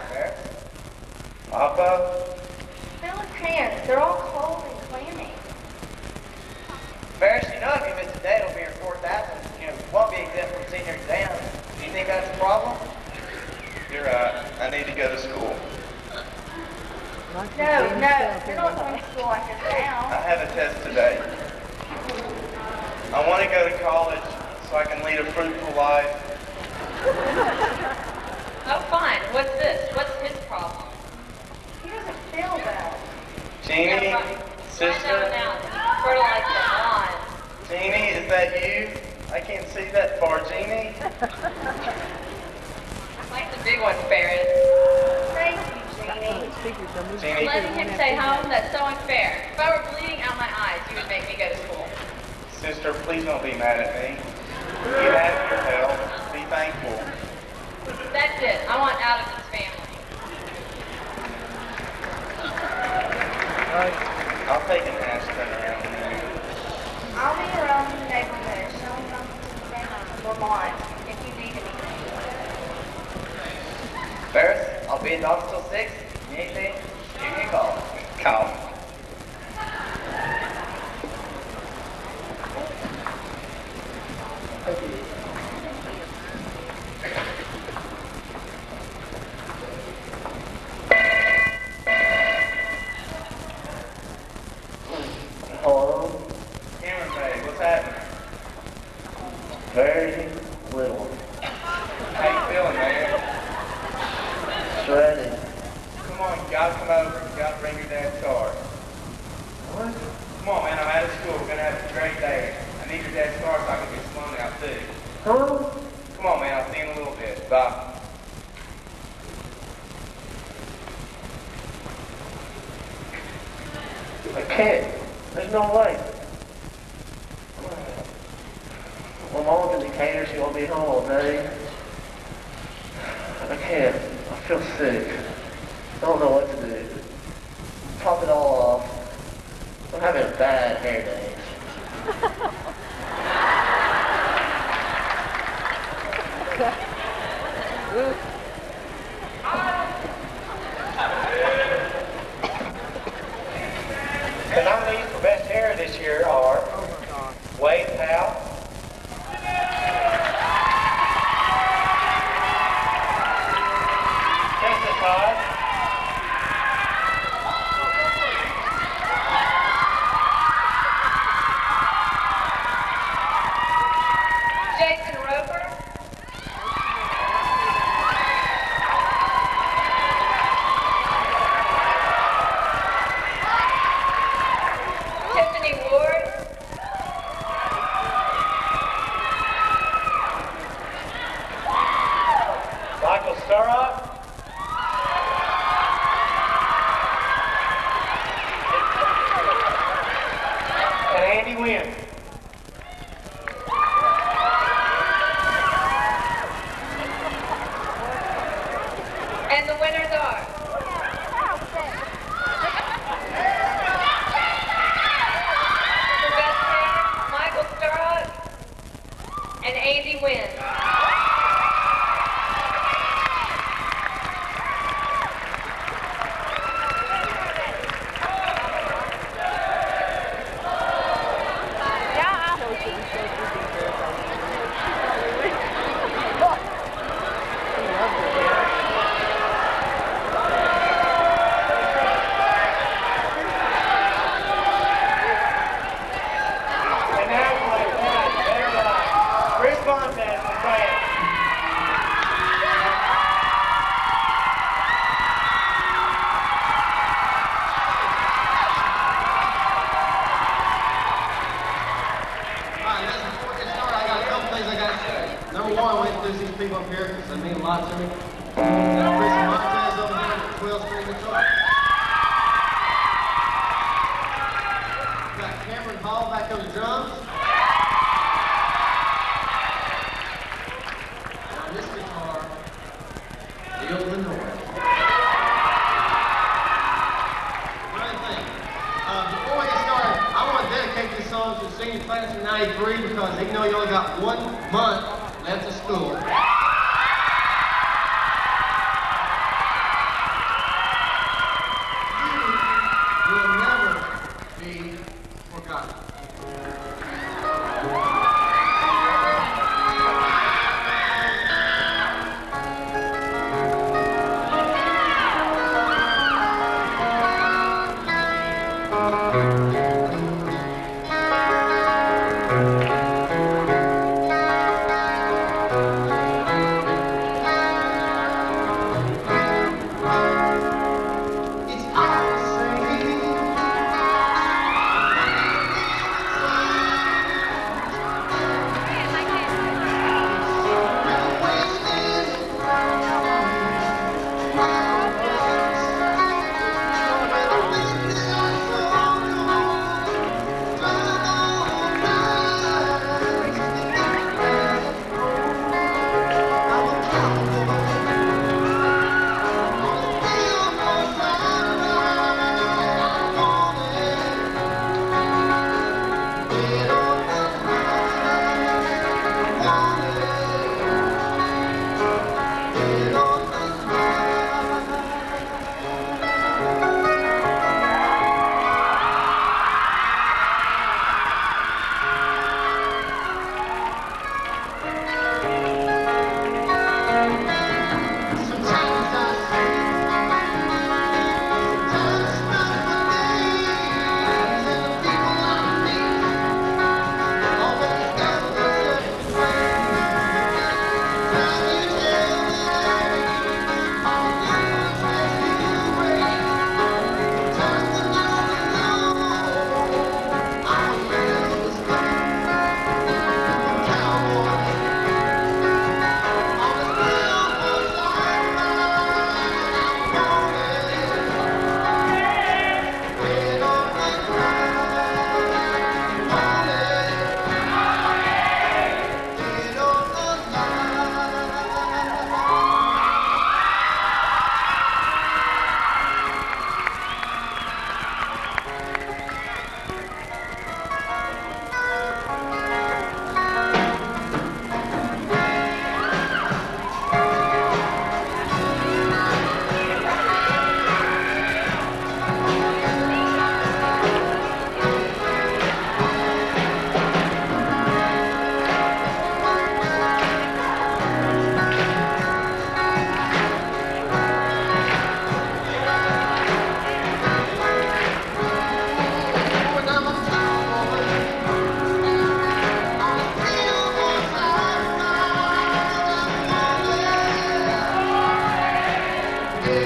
Ferris? Papa? Fill his hands. They're all cold and clammy. Ferris, you know if you miss a day, it'll be your 4th absence. You won't be exempt from senior exams. Do you think that's a problem? You're right. I need to go to school. No, you're not going to school like this now. I have a test today. I want to go to college so I can lead a fruitful life. Oh, fine. What's this? What's his problem? He doesn't feel well. Jeannie, sister. Now. Fertilize the lawn. Jeannie, is that you? I can't see that far, Jeannie. Like the big one, Ferris. Thank you, Jeannie. Jeannie. Letting him stay home? That's so unfair. If I were bleeding out my eyes, you would make me go to school. Sister, please don't be mad at me. You have your help. Be thankful. That's it. I want out of this family. I'll take an Aspen around here. I'll be around the neighborhood showing something to Vermont if you need anything. Ferris, I'll be in the office till 6. Need anything? Give me a call. Call. Hello? Cameron Bay, what's happening? Very little. How you feeling, man? Shredded. Come on, you gotta come over. You gotta bring your dad's car. What? Come on, man, I'm out of school. We're gonna have a great day. I need your dad's car so I can get some money out too. Huh? Come on, man, I'll see you in a little bit. Bye. I can't. There's no way. My mom's in Decatur. She won't be home all day. I can't. I feel sick. I don't know what to do. Top it all off. I'm having a bad hair day. The nominees for best hair this year are Wade Powell, Tessa Todd, Jason Roper. Tiffany Ward. Michael Sturrock, and Andy Wynn. And the winners are for best hair, Michael Sturrock and Andy Wynn. And now Chris Montez from France. Alright, listen, before we get started, I got a couple things I got to say. Number one, I want to introduce these people up here because they mean a lot to me. Got Chris Montez over here at the 12th Street guitar. Got Cameron Hall back on the drums. And on this guitar, Neil Lenoir. Another thing, before we get started, I want to dedicate this song to the senior class of '93 because even though you only got 1 month left of school,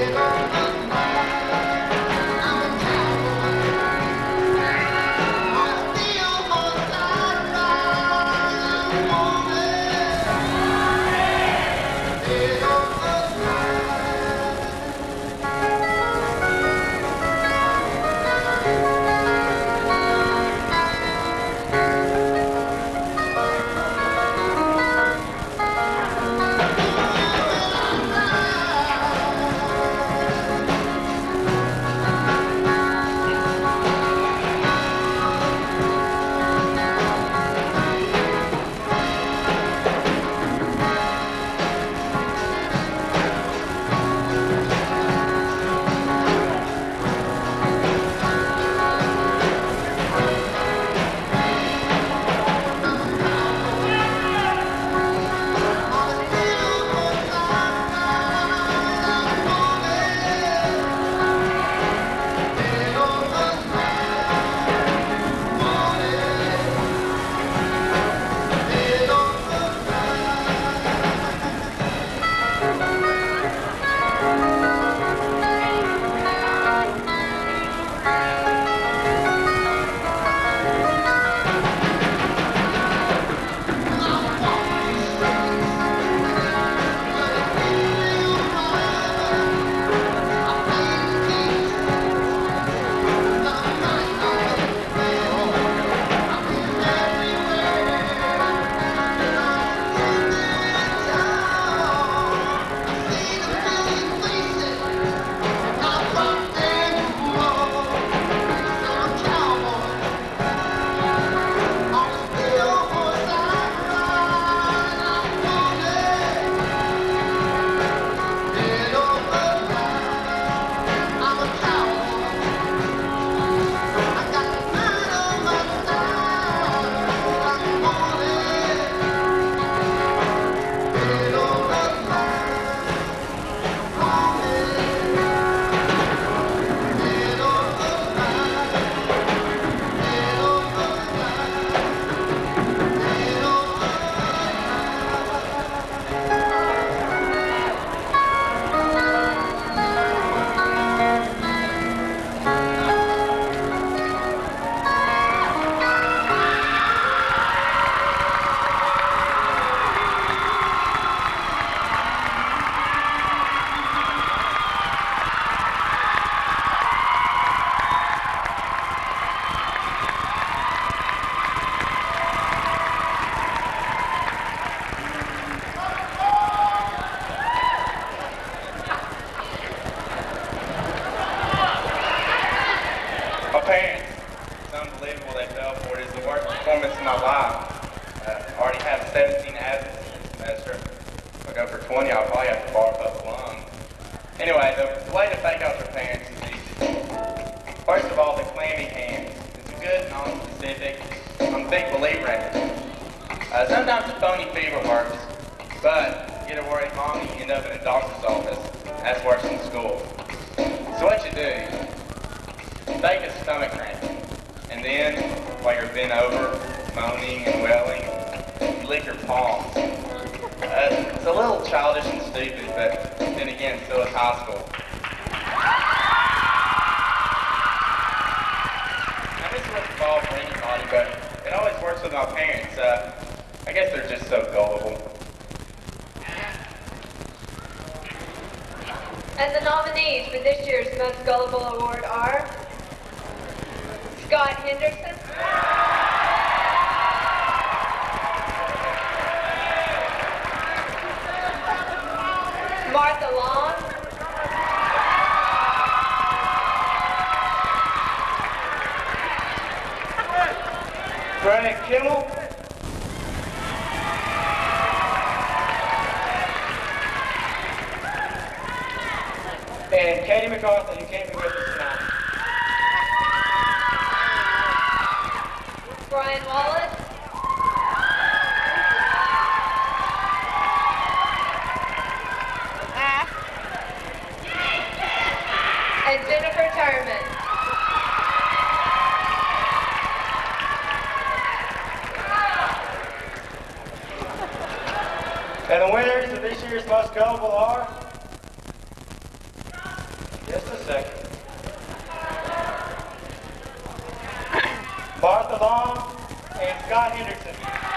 my life. I already have 17 absences this semester. If I go for 20, I'll probably have to borrow both lungs. Anyway, the way to thank out your parents is easy. First of all, the clammy hands. It's a good, non-specific, I'm a big believer in it. Sometimes the phony fever works, but get a worried mom and you end up in a doctor's office. That's worse than school. So what you do, take a stomach cramp, and then, while you're bent over, moaning and wailing, you lick your palms. It's a little childish and stupid, but then again, still it's high school. Now this wouldn't fall for anybody, but it always works with my parents. I guess they're just so gullible. And the nominees for this year's Most Gullible Award are Scott Henderson, Martha Long, Greg Kimmel, and Katie McCarthy, who can't be with us tonight. Brian Wallace, and Jennifer Turman. And the winners of this year's Most Gullible are a second. Martha Long and Scott Henderson.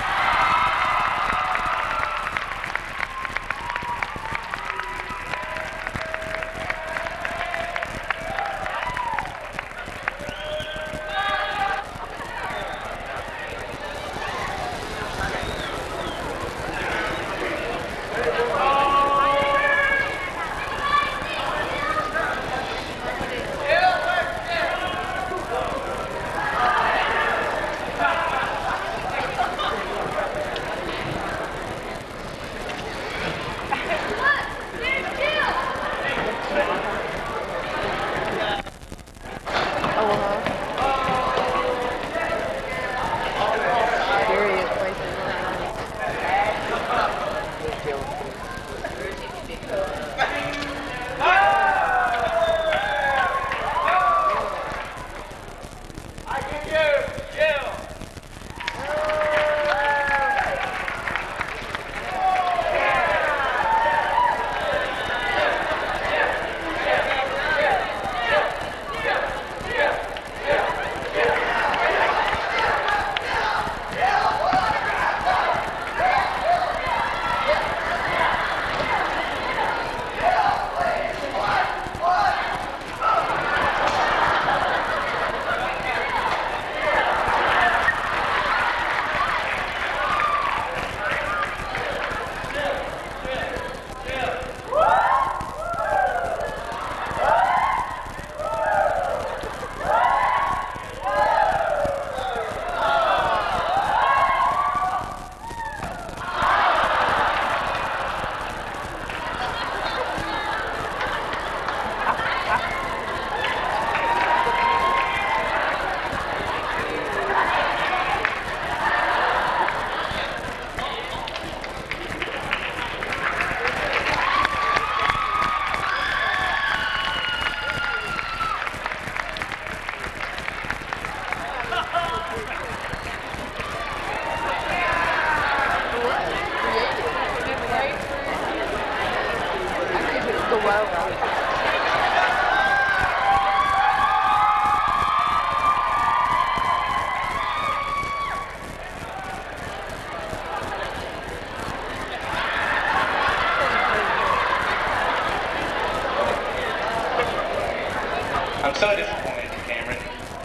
I'm so disappointed in Cameron.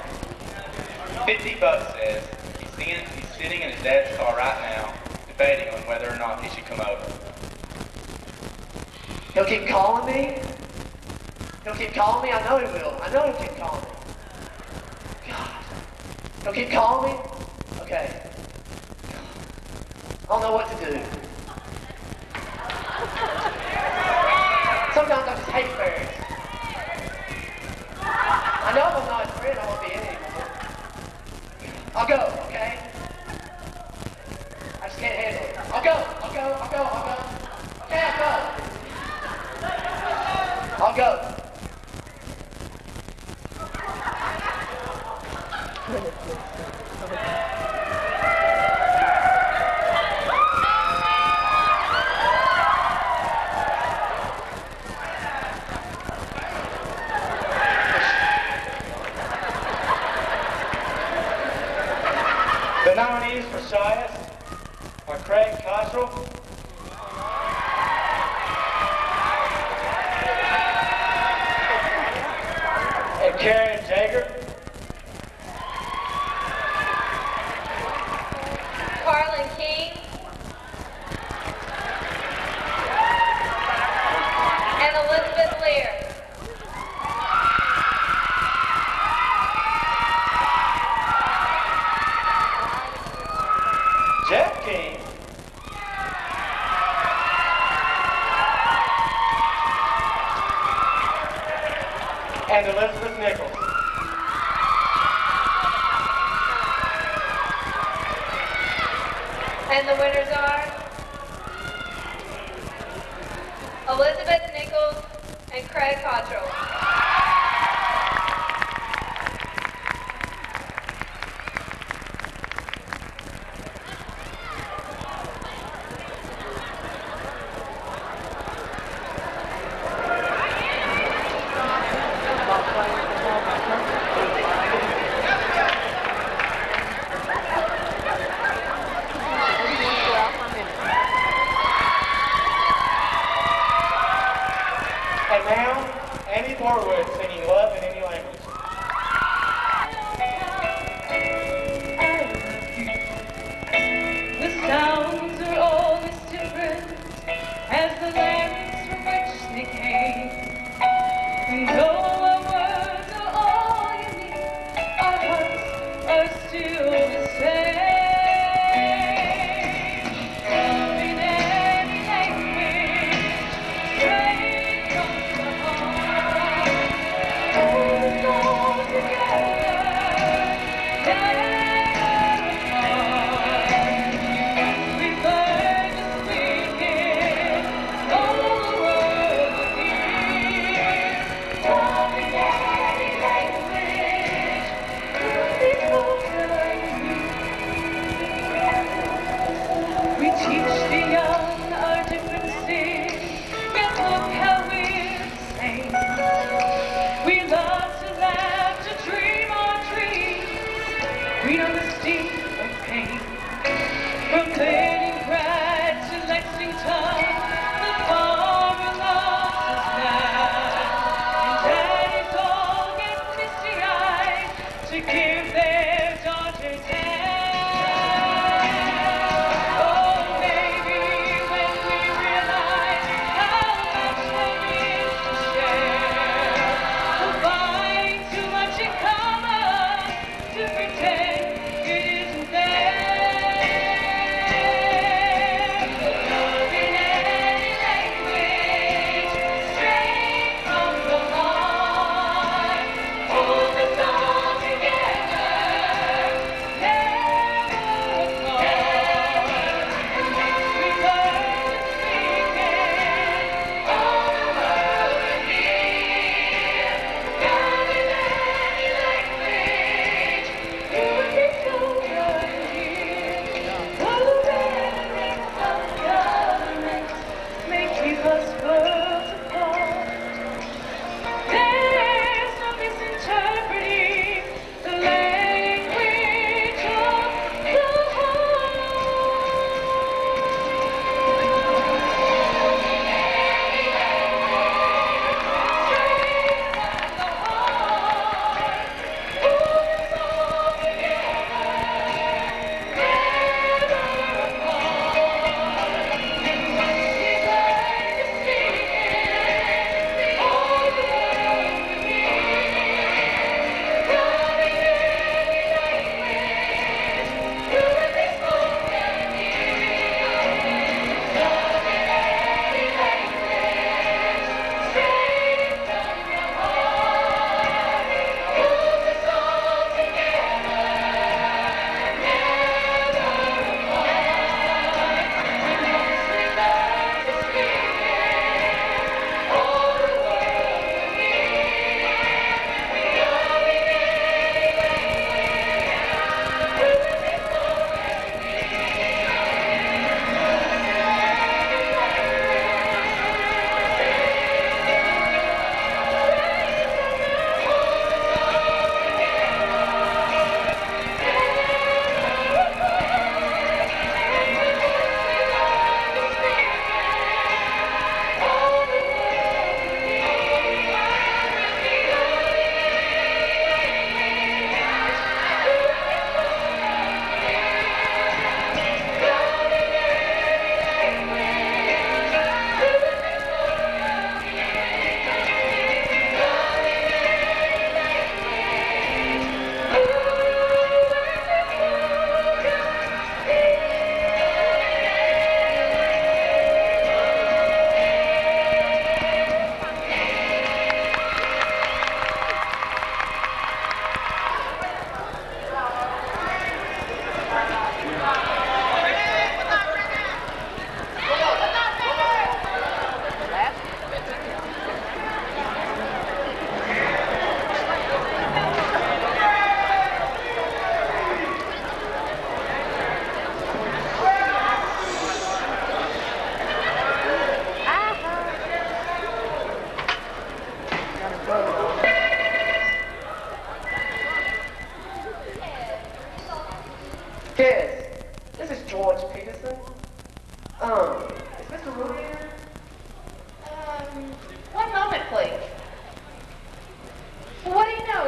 50 Bucks says he's sitting in his dad's car right now, debating on whether or not he should come over. He'll keep calling me. He'll keep calling me. I know he will. I know he'll keep calling me. God. He'll keep calling me? Okay. I don't know what to do. Sometimes I just hate fairies. I know if I'm not his friend, I won't be in it anymore. I'll go, okay? I just can't handle it. I'll go. Okay, I'll go. The nominees for Shias are Craig Cottrell, and Karen Jager, Carlin King, and Elizabeth Lear. Jeff King, and Elizabeth Nichols. And the winners are Elizabeth Nichols and Craig Cottrell. Norwood singing Love in Any Language. The sounds are all as different as the lands from which they came. And though our words are all unique, our hearts are still the same. Love in any language, straight from the heart. Oh,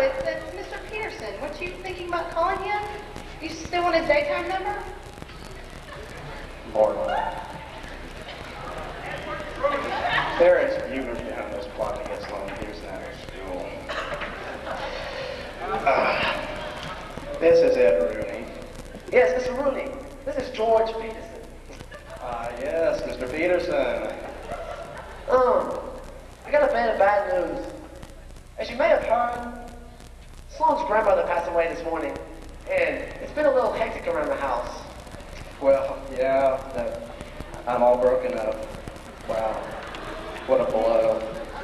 it's Mr. Peterson. Weren't you thinking about calling him? You still want his daytime number? More than that. Ferris Bueller's behind this plot to get Sloan Peterson out of school. This is Ed Rooney. Yes, Mr. Rooney. This is George Peterson. Yes, Mr. Peterson. I got a bit of bad news. As you may have heard, Sloan's grandmother passed away this morning, and it's been a little hectic around the house. Well, yeah, I'm all broken up. Wow, what a blow.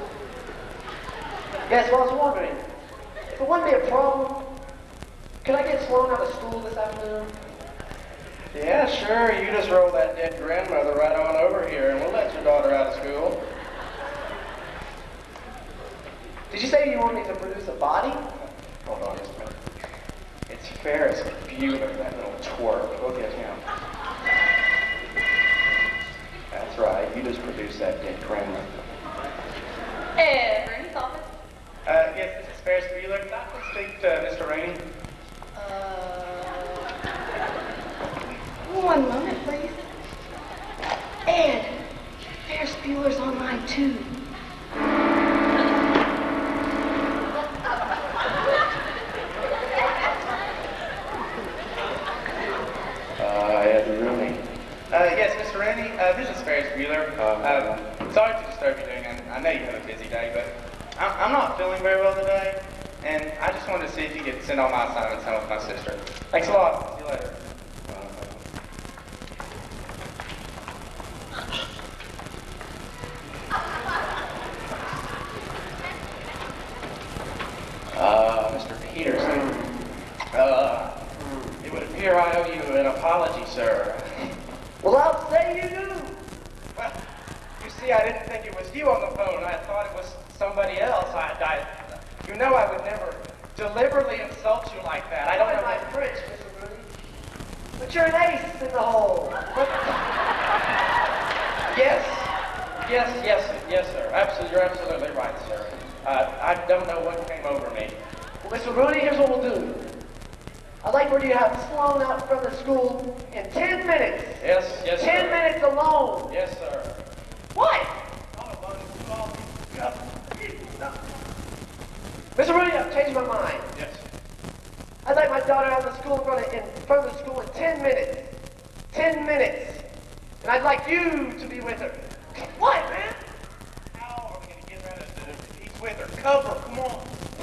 Yes, well, I was wondering, if it wouldn't be a problem, could I get Sloan out of school this afternoon? Yeah, sure, you just roll that dead grandmother right on over here, and we'll let your daughter out of school. Did you say you want me to produce a body? Hold on just a minute. It's Ferris Bueller, that little twerp. Look at him. That's right, you just produced that dead grandmother. Rooney's office. Yes, this is Ferris Bueller. Can I please speak to Mr. Rainey? One moment, please. Ed, Ferris Bueller's online too. Ed Rooney. Yes, Mr. Rainey, this is Ferris Bueller. Sorry to disturb you doing, I know you have a busy day, but I'm not feeling very well today, and I just wanted to see if you could send all my assignments home with my sister. Thanks a lot. See you later. Mr. Peterson, it would appear I owe you an apology, sir. Well, I'll say you do. Well, you see, I didn't think it was you on the phone. I thought it was somebody else. You know I would never deliberately insult you like that. I don't know my French, Mr. Rooney. But you're an ace in the hole. Yes, sir. You're absolutely right, sir. I don't know what came over me. Well, Mr. Rooney, here's what we'll do. I'd like for you to have Sloan out from the school in 10 minutes. Yes, 10 sir. minutes alone. Yes, sir. What? Mr. Rooney, I've changed my mind. Yes. I'd like my daughter out of the school in front of the school in 10 minutes. 10 minutes. And I'd like you to be with her. What, man? How are we going to get rid of this? He's with her. Cover, come on.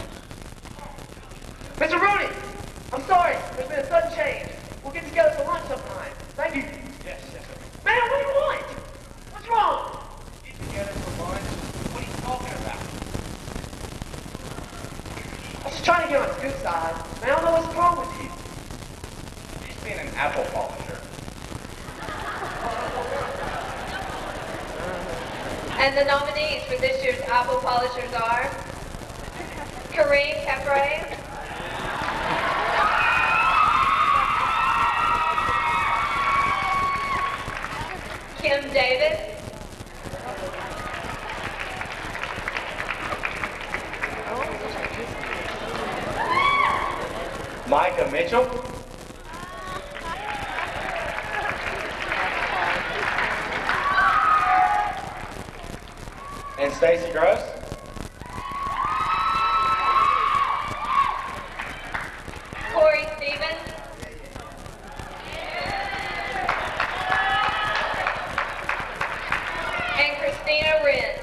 Mr. Rooney, I'm sorry. There's been a sudden change. We'll get together for lunch sometime. Thank you. Yes, sir. Man, what do you want? What's wrong? Get together for lunch? What are you talking about? I'm just trying to get on his good side. Man, I don't know what's wrong with you. He's being an apple polisher. And the nominees for this year's Apple Polishers are Kareem Capray, Kim Davis, Micah Mitchell. And Stacy Gross. Corey Stevens, and Christina Wren.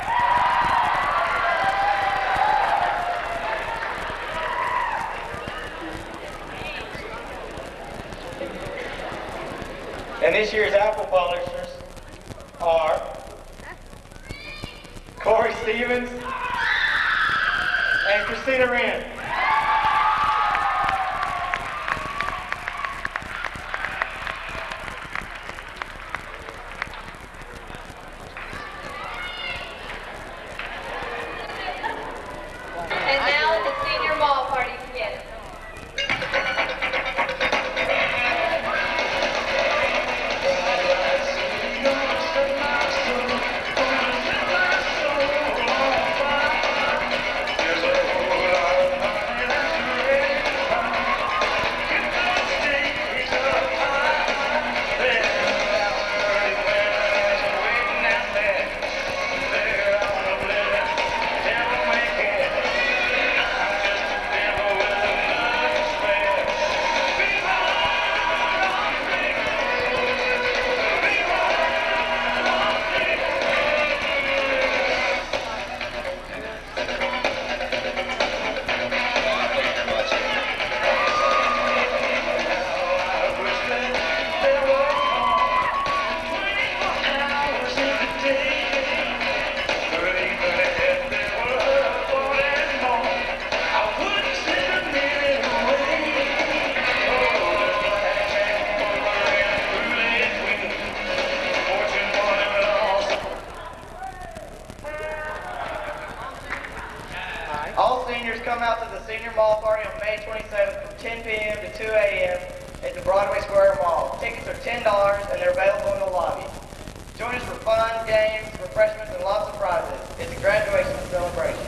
And this year's apple polishers are Corey Stevens and Christina Wren. And now the senior mall party begins. There's a whole lot of All seniors come out to the Senior Mall Party on May 27th from 10 p.m. to 2 a.m. at the Broadway Square Mall. Tickets are $10 and they're available in the lobby. Join us for fun, games, refreshments, and lots of prizes. It's a graduation celebration.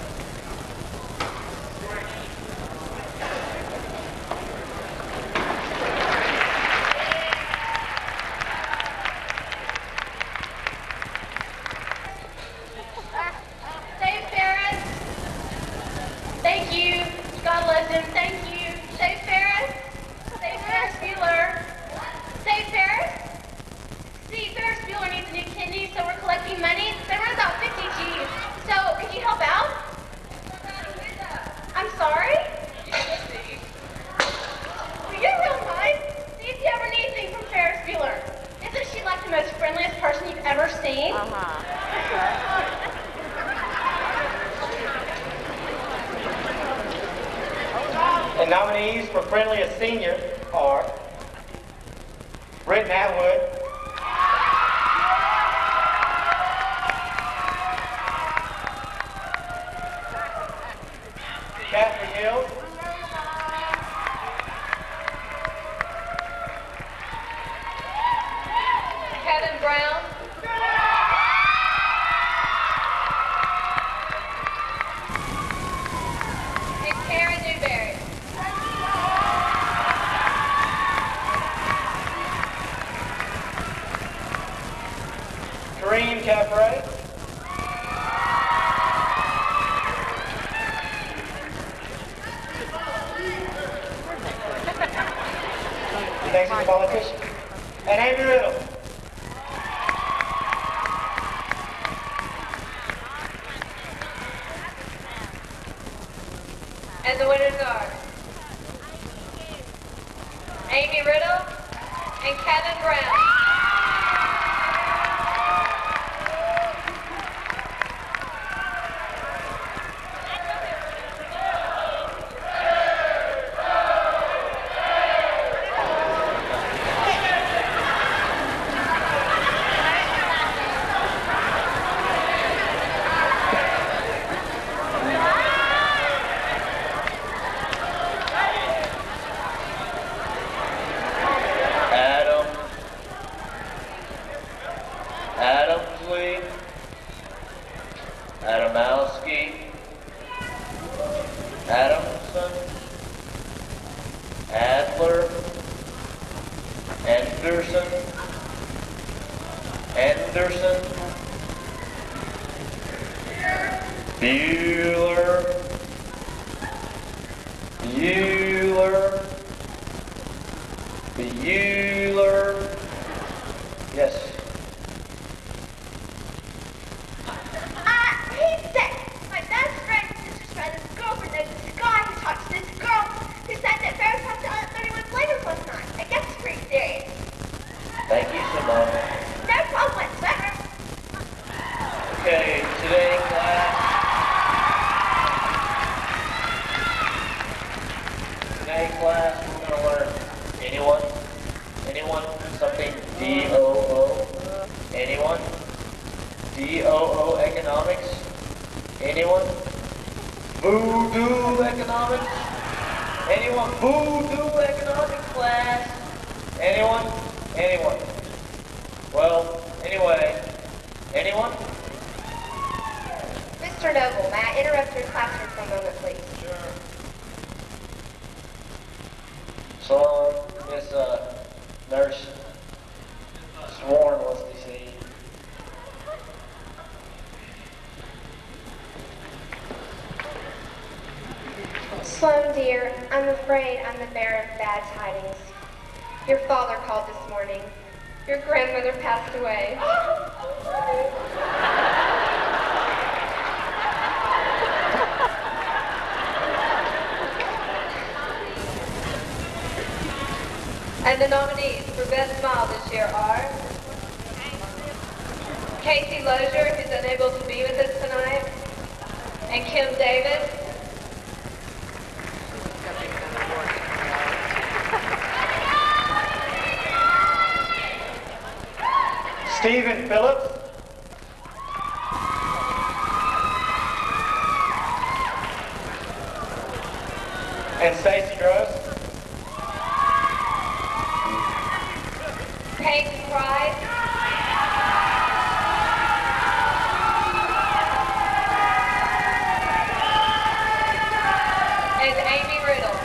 Dave Ferris. Thank you. God bless him. Thank you. Dave Ferris. Dave Ferris Bueller. Dave Ferris. See, Ferris Bueller needs a new kidney, so we're collecting money. They run about 50 G's. So, could you help out? I'm sorry? Well, you're real nice. See if you ever need anything from Ferris Bueller. Isn't she like the most friendliest person you've ever seen? The nominees for Friendliest Senior are Britton Atwood, Catherine Hill, Kevin Brown, and Karen Newberry. Kareem Caffrey, thanks to the politician, and Amy Riddle. And the winners are Amy Riddle and Kevin Brown. Adamsley, Adamowski, Adamson, Adler, Anderson, Bueller, yes. He's sick. My best friend, sister's brother's girlfriend knows this guy who talks to this girl who said that Ferris had to let 31 flavors last night. I guess it's pretty serious. Thank you, Simone. No problem whatsoever. Okay, today class. Today class, we're going to learn anyone, something, D-O-O, anyone, D-O-O economics, anyone, voodoo economics, anyone, voodoo economics class, anyone. Well, anyway, anyone? Mr. Noble, may I interrupt your classroom for a moment, please? Sure. So, Miss Nurse Sworn wants to see you. Sloan, dear, I'm afraid I'm the bearer of bad tidings. Your father called this morning. Your grandmother passed away. And the nominees for Best Smile this year are Casey Lozier, who's unable to be with us tonight, and Kim Davis. Stephen Phillips, And Stacy Gross. Paige Price. And Amy Riddle.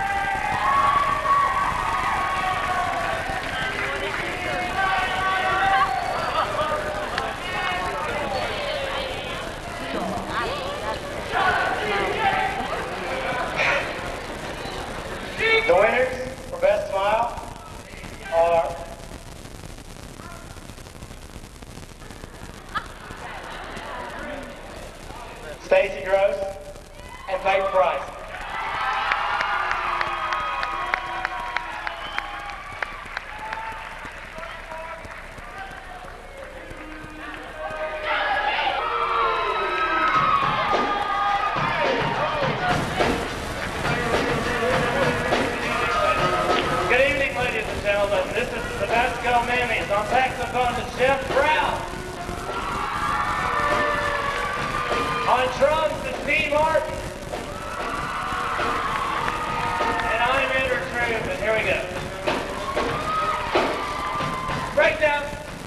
The winners for Best Smile are Stacy Gross and Paige Price. Good evening, ladies and gentlemen. This is the Tabasco Mammies on saxophone to Chef Brown. On drums to Steve Martin. And I'm Andrew Truman. Here we go. Breakdown.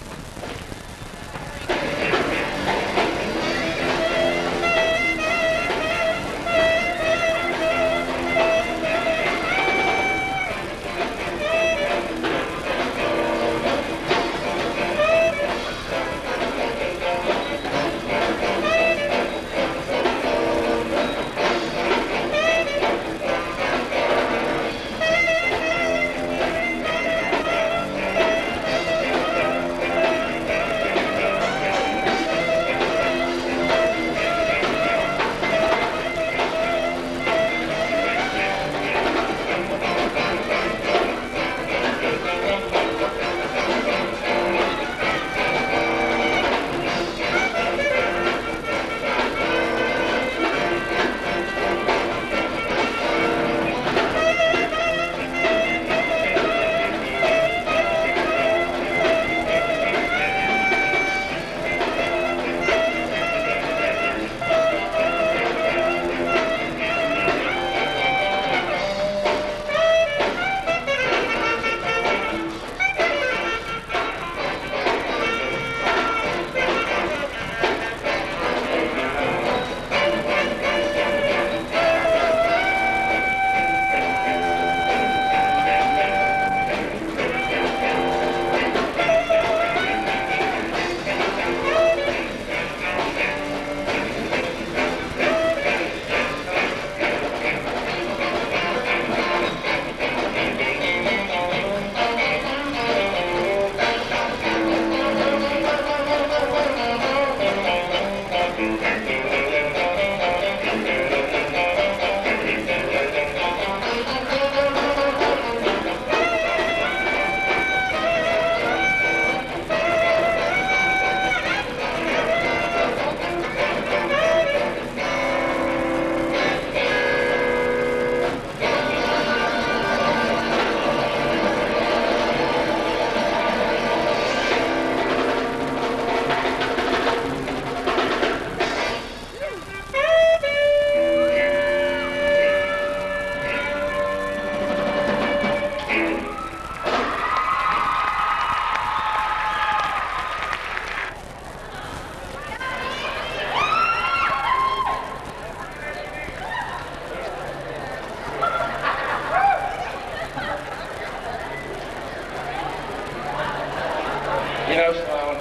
You know, Sloan,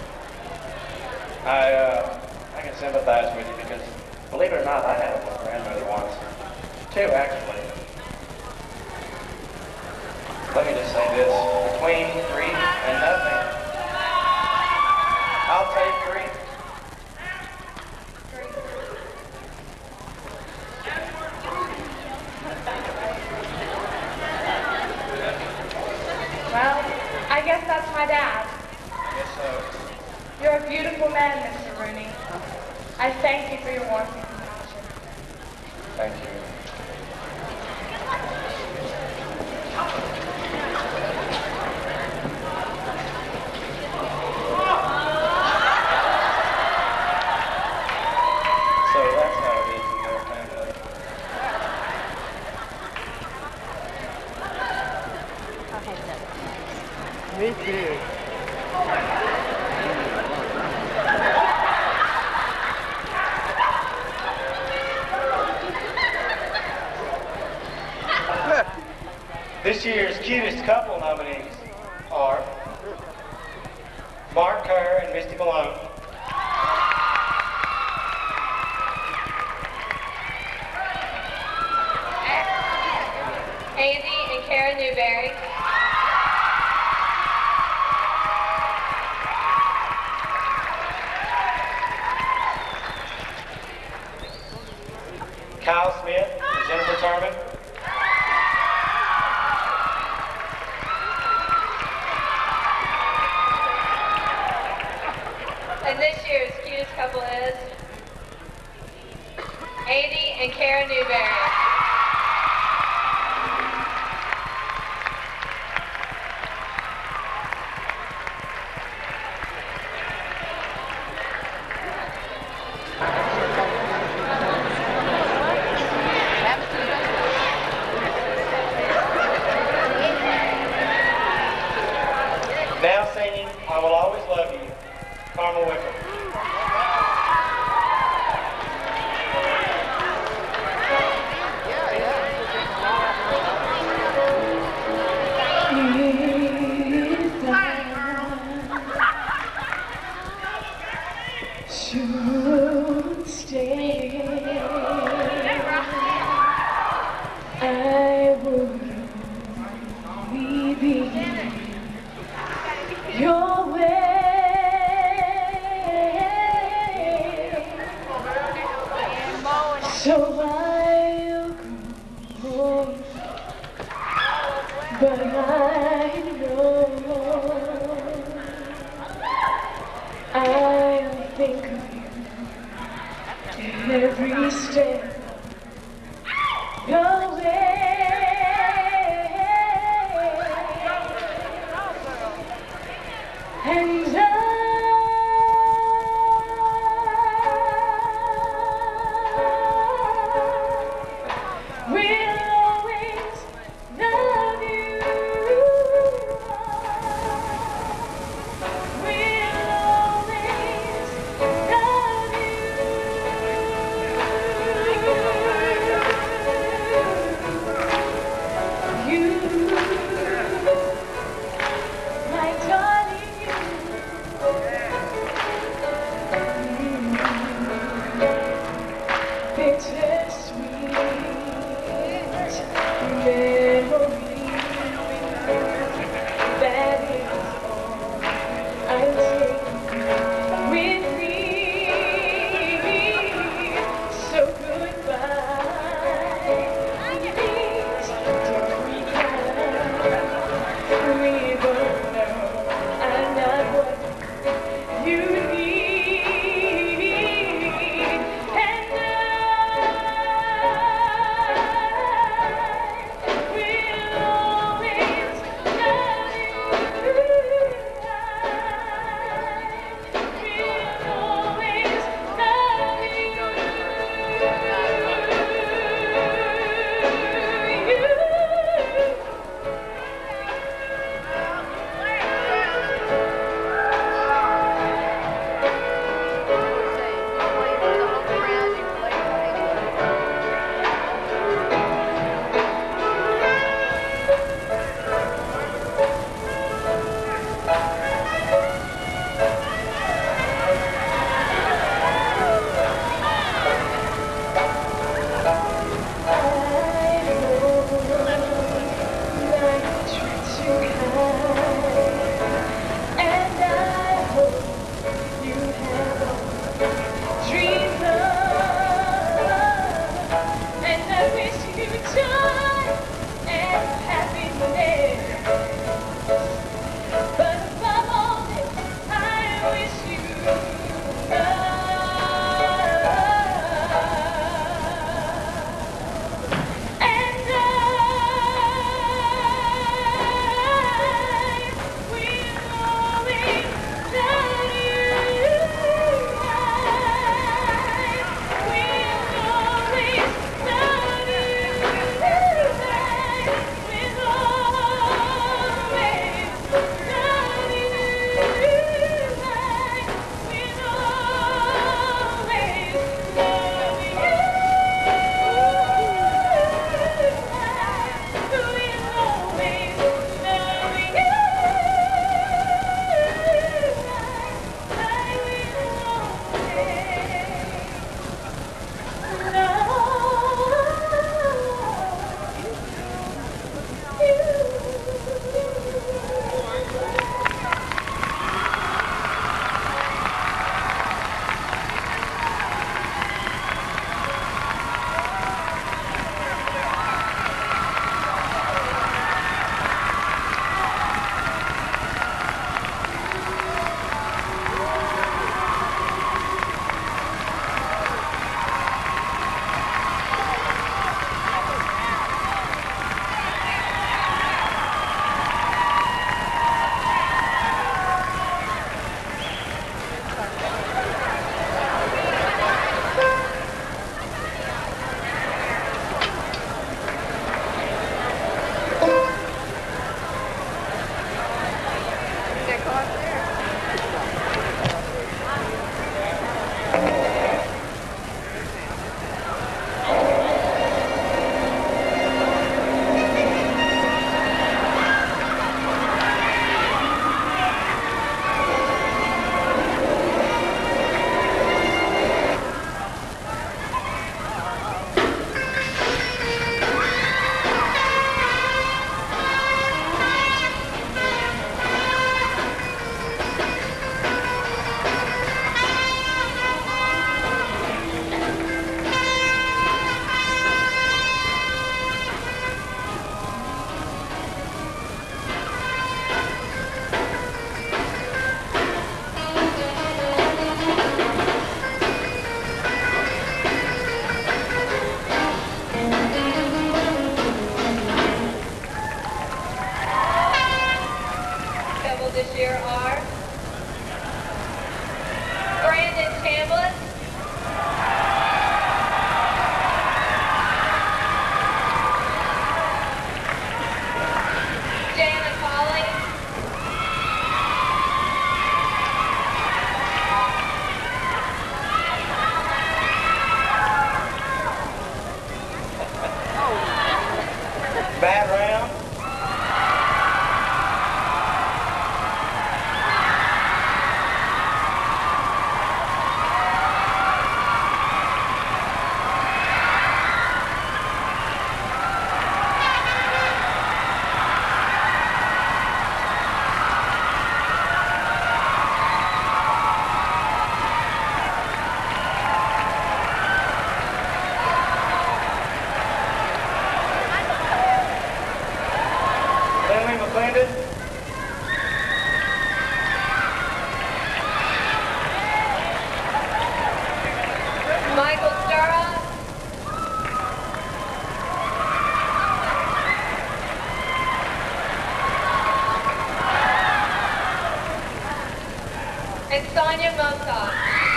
I can sympathize with you because, believe it or not, I had a grandmother once. Two, actually. Let me just say this. Between 3 and nothing, I'll take 3. Well, I guess that's my dad. Yes, so. You're a beautiful man, Mr. Rooney. I thank you for your warmth and compassion. Thank you. So that's how it is in their family. Me too. This year's cutest couple nominees are Mark Kerr and Misty Malone, Andy and Kara Newberry, Kyle Smith and Jennifer Turman, and this year's cutest couple is Andy and Kara Newberry. now singing I Will Always Love You, Carmel Wickham. Should stay, I would only be your way. So I'll go, but I know I'll think of you every step the way. And will always love you. Will always love you. Sonia Mozart.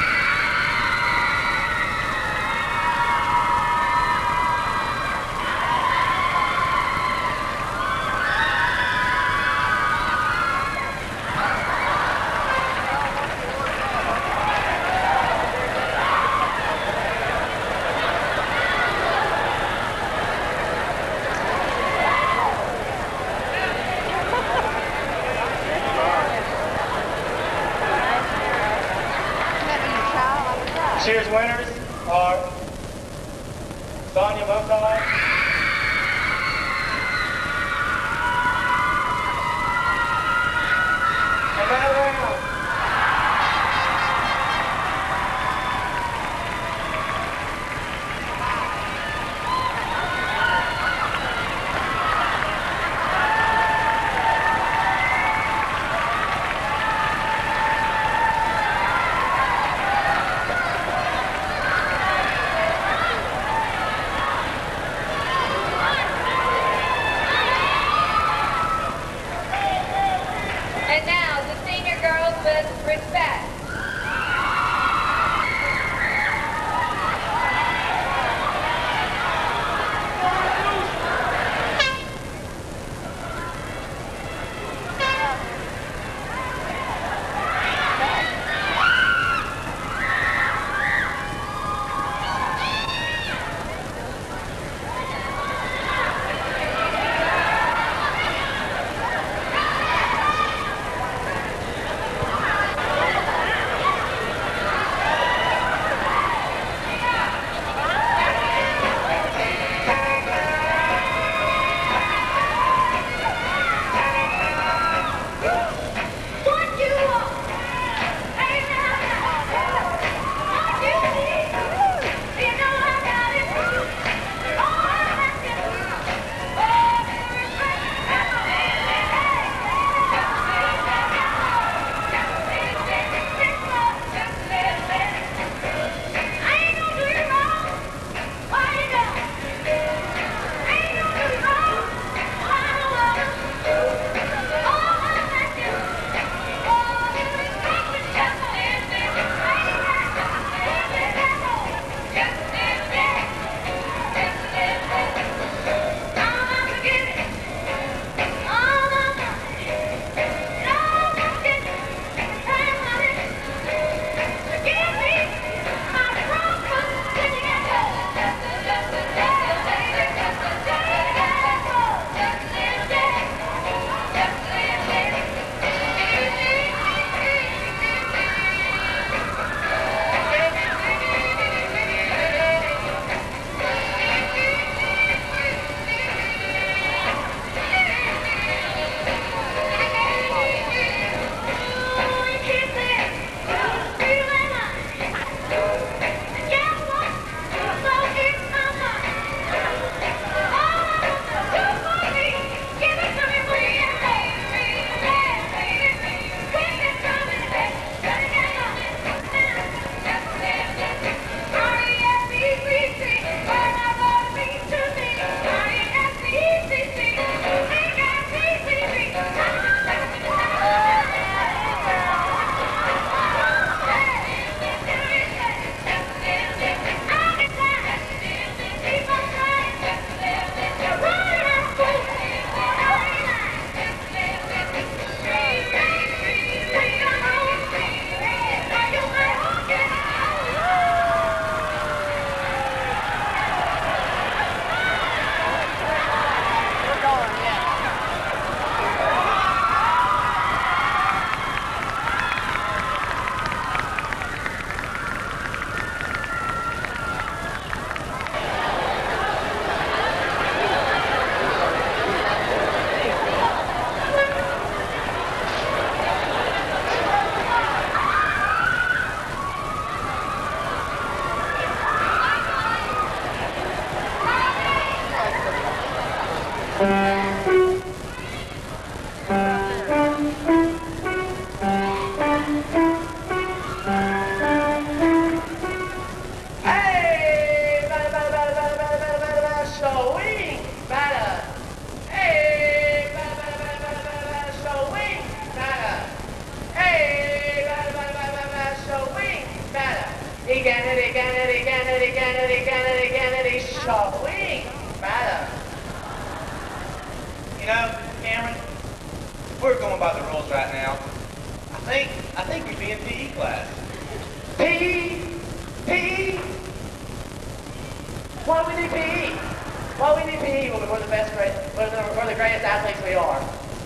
This year's winners are Sonia Mozart, and that round. we're going by the rules right now, I think we'd be in PE class. PE? PE? Why do we need PE? Why do we need PE when we're the best, we're the greatest athletes we are?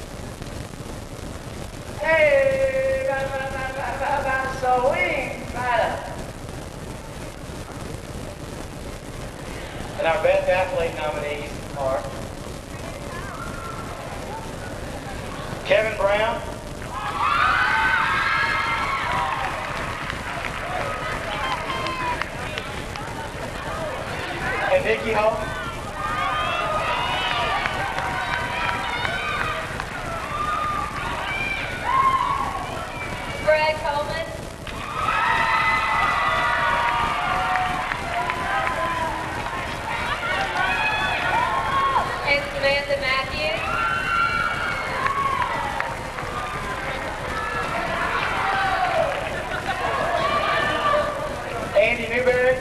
Hey, swing, right. And our best athlete nominees are Kevin Brown, and Nikki Holt. Brad Coleman. And Samantha Matthews. Andy Newberry.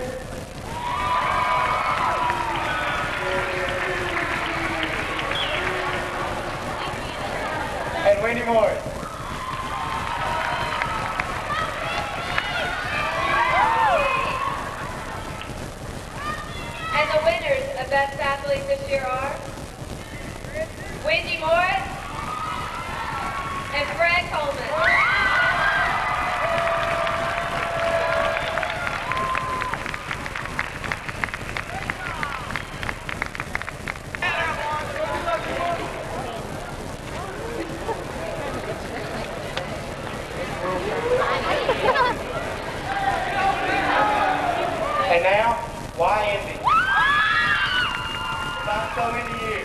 And Wendy Morris. And the winners of Best Athletes this year are Wendy Morris and Fred Coleman. And now, why envy? About so many years.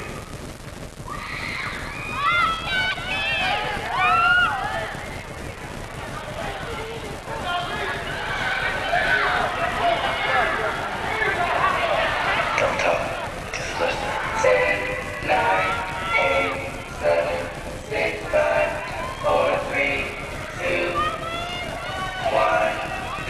Don't talk, just listen. 10, 9, 8, 7, 6, 5, 4, 3, 2, 1.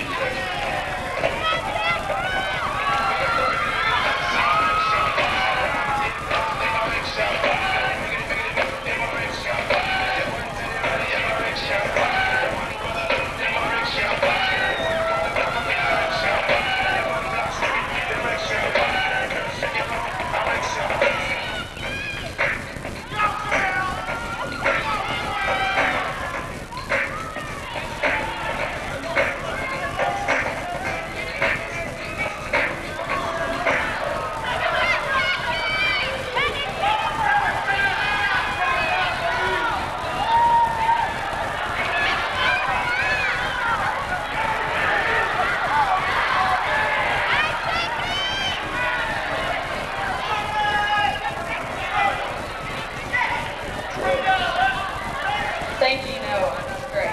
Thank you, Noah. That's great.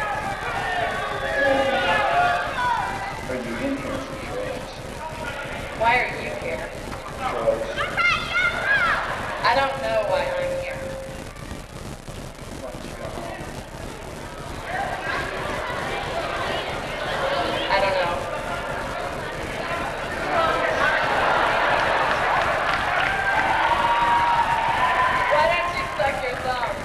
Are you in here for drugs? Why are you here? Drugs? I don't know why I'm here. Why don't you go home? I don't know. Why don't you suck your thumb?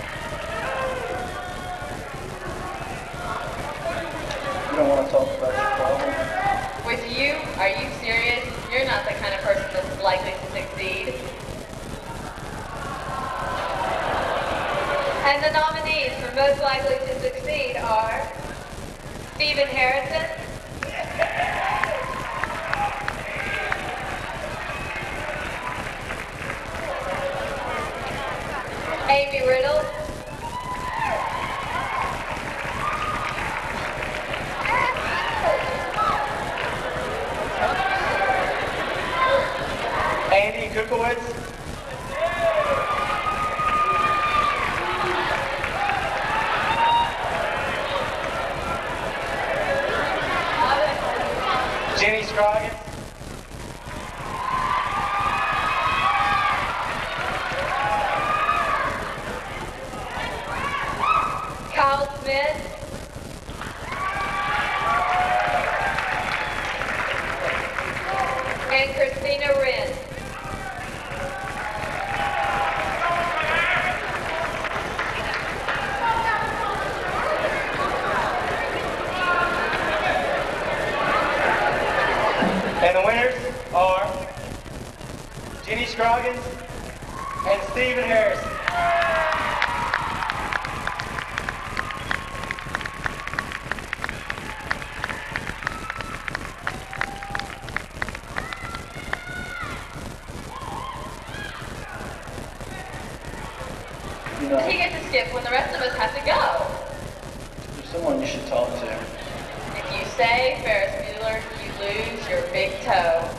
You don't want to talk about your problem? With you? Are you serious? You're not the kind of person that's likely to succeed. And the nominees for most likely to succeed are Stephen Harrison, Amy Riddle, Andy Kukowitz. Jenny Scroggins. Kyle Smith, and Christina Wren. and Stephen Harrison. You know, He gets to skip when the rest of us have to go. there's someone you should talk to. If you say Ferris Bueller, you lose your big toe.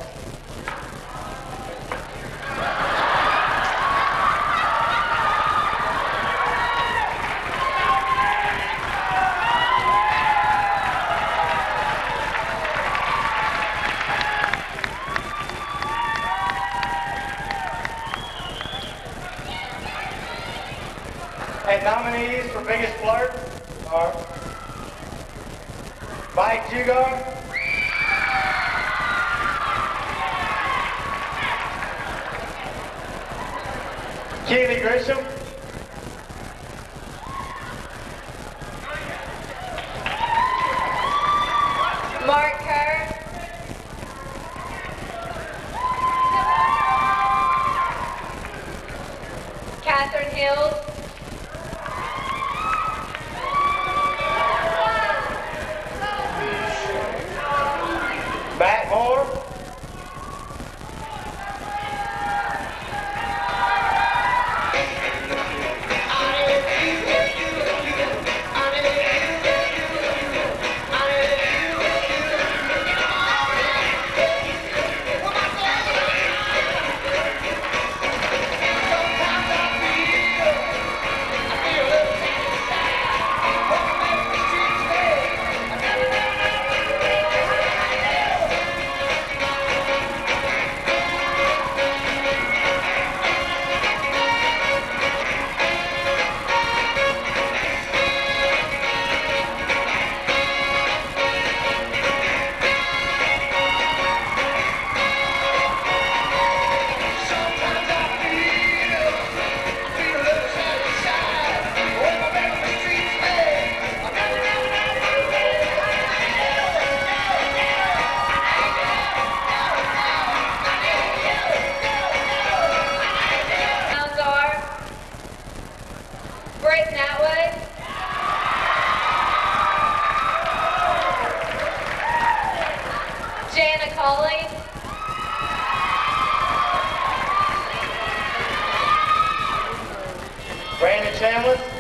And nominees for Biggest Flirt are Mike Jugar, Keely Grisham, Mark Kerr. Catherine Hills. Matt Moore, Sounds are Britt Natwood. Jana Colley. Brandon Chambliss,